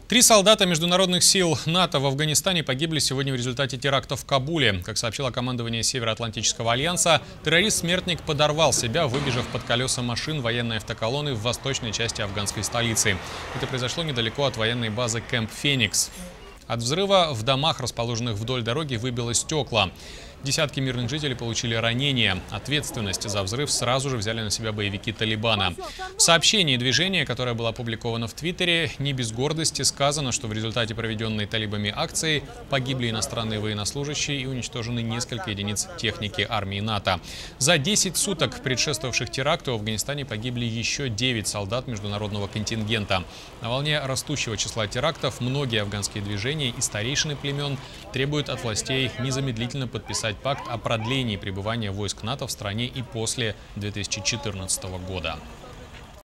3 солдата международных сил НАТО в Афганистане погибли сегодня в результате теракта в Кабуле. Как сообщило командование Североатлантического альянса, террорист-смертник подорвал себя, выбежав под колеса машин военной автоколонны в восточной части афганской столицы. Это произошло недалеко от военной базы Кэмп Феникс. От взрыва в домах, расположенных вдоль дороги, выбило стекла. Десятки мирных жителей получили ранения. Ответственность за взрыв сразу же взяли на себя боевики Талибана. В сообщении движения, которое было опубликовано в Твиттере, не без гордости сказано, что в результате проведенной талибами акции погибли иностранные военнослужащие и уничтожены несколько единиц техники армии НАТО. За 10 суток, предшествовавших теракту, в Афганистане погибли еще 9 солдат международного контингента. На волне растущего числа терактов многие афганские движения и старейшины племен требуют от властей незамедлительно подписать пакт о продлении пребывания войск НАТО в стране и после 2014 года.